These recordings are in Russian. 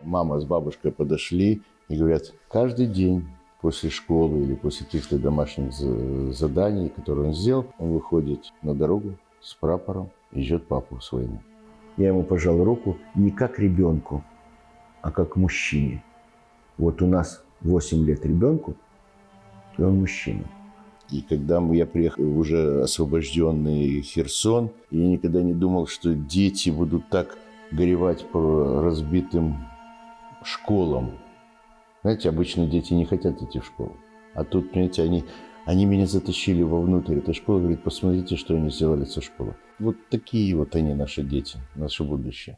Мама с бабушкой подошли и говорят, каждый день после школы или после каких-то домашних заданий, которые он сделал, он выходит на дорогу с прапором и ждет папу с войны. Я ему пожал руку не как ребенку, а как мужчине. Вот у нас 8 лет ребенку, и он мужчина. И когда я приехал в уже освобожденный Херсон, я никогда не думал, что дети будут так горевать по разбитым школам. Знаете, обычно дети не хотят идти в школу. А тут, понимаете, они меня затащили вовнутрь этой школы, говорят, посмотрите, что они сделали со школой. Вот такие вот они, наши дети, наше будущее.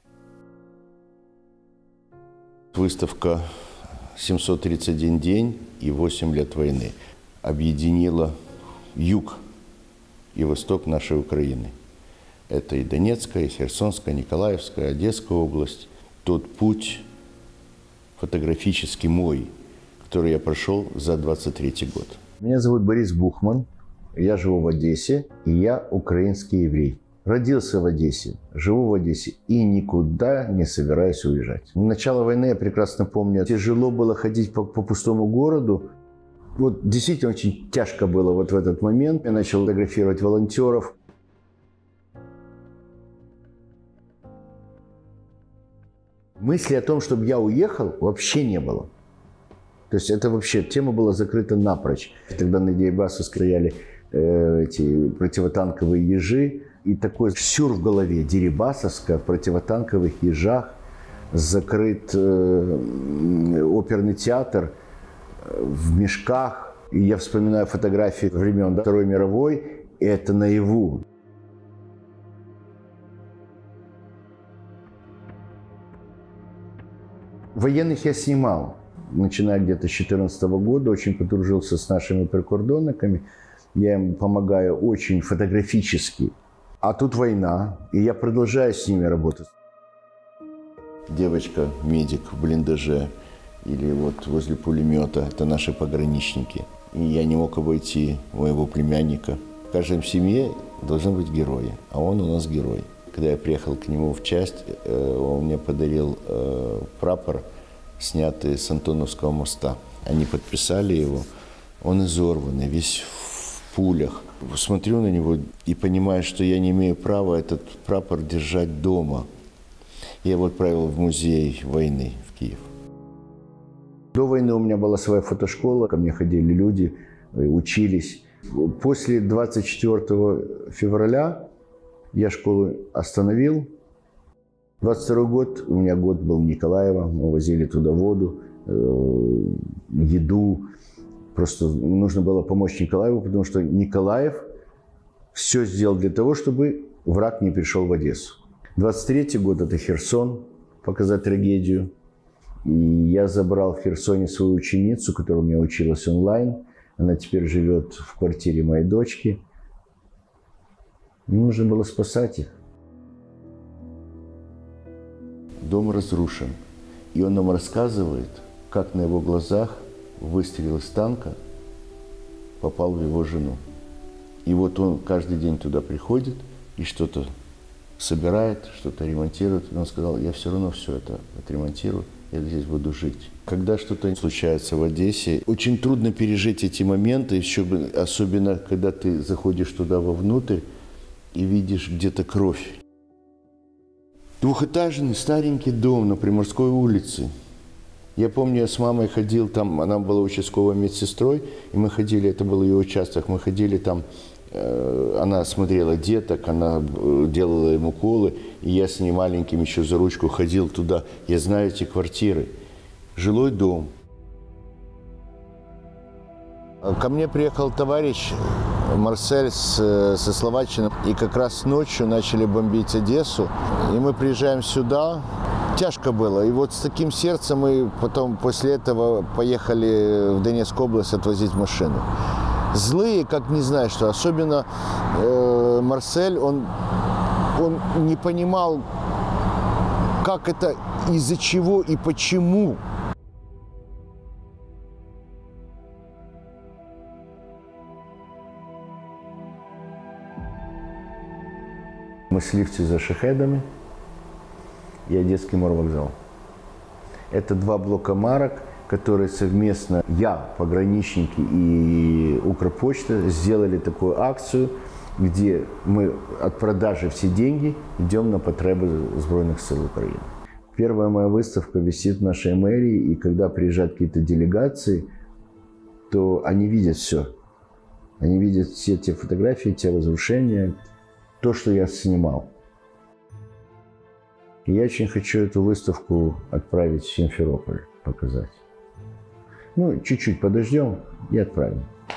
Выставка «731 день и 8 лет войны» объединила юг и восток нашей Украины. Это и Донецкая, и Херсонская, Николаевская, Одесская область. Тот путь фотографический мой, который я прошел за 23-й год. Меня зовут Борис Бухман, я живу в Одессе, и я украинский еврей. Родился в Одессе, живу в Одессе и никуда не собираюсь уезжать. Начало войны я прекрасно помню. Тяжело было ходить по пустому городу. Вот действительно очень тяжко было вот в этот момент. Я начал фотографировать волонтеров. Мысли о том, чтобы я уехал, вообще не было. То есть это вообще, тема была закрыта напрочь. Тогда на Дерибасу стояли эти противотанковые ежи. И такой сюр в голове. Дерибасовская в противотанковых ежах. Закрыт оперный театр в мешках. И я вспоминаю фотографии времен Второй мировой. И это наяву. Военных я снимал, начиная где-то с 2014 года, очень подружился с нашими прикордонниками. Я им помогаю очень фотографически. А тут война, и я продолжаю с ними работать. Девочка, медик в блиндаже или вот возле пулемета, это наши пограничники. И я не мог обойти моего племянника. В каждой семье должны быть герои, а он у нас герой. Когда я приехал к нему в часть, он мне подарил прапор, снятый с Антоновского моста. Они подписали его. Он изорванный, весь в пулях. Смотрю на него и понимаю, что я не имею права этот прапор держать дома. Я его отправил в музей войны в Киев. До войны у меня была своя фотошкола. Ко мне ходили люди, учились. После 24 февраля я школу остановил. 22 год, у меня год был в Николаево, мы возили туда воду, еду. Просто нужно было помочь Николаеву, потому что Николаев все сделал для того, чтобы враг не пришел в Одессу. 23 год – это Херсон, показать трагедию. И я забрал в Херсоне свою ученицу, которая у меня училась онлайн. Она теперь живет в квартире моей дочки. Мне нужно было спасать их. Дом разрушен. И он нам рассказывает, как на его глазах выстрел из танка попал в его жену. И вот он каждый день туда приходит и что-то собирает, что-то ремонтирует. И он сказал, я все равно все это отремонтирую, я здесь буду жить. Когда что-то случается в Одессе, очень трудно пережить эти моменты, особенно когда ты заходишь туда вовнутрь и видишь где-то кровь. Двухэтажный старенький дом на Приморской улице. Я помню, я с мамой ходил там, она была участковой медсестрой, и мы ходили, это был ее участок, мы ходили там, она смотрела деток, она делала им уколы, и я с ней маленьким еще за ручку ходил туда. Я знаю эти квартиры. Жилой дом. Ко мне приехал товарищ Марсель со Словаччины, и как раз ночью начали бомбить Одессу, и мы приезжаем сюда. Тяжко было, и вот с таким сердцем мы потом после этого поехали в Донецкую область отвозить машину. Злые, как не знаю что, особенно Марсель, он не понимал, как это, из-за чего и почему. Мы шли за шахедами и Одесский морвокзал. Это 2 блока марок, которые совместно я, пограничники и Укрпочта сделали такую акцию, где мы от продажи все деньги идем на потребы Збройных сил Украины. Первая моя выставка висит в нашей мэрии, и когда приезжают какие-то делегации, то они видят все. Они видят все те фотографии, те разрушения, то, что я снимал. И я очень хочу эту выставку отправить в Симферополь, показать. Ну, чуть-чуть подождем и отправим.